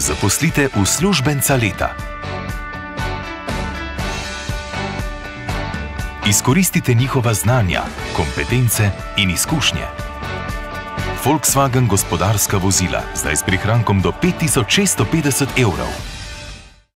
Zaposlite uslužbenca leta. Izkoristite njihova znanja, kompetence in izkušnje. Volkswagen gospodarska vozila, zdaj s prihrankom do 5650 evrov.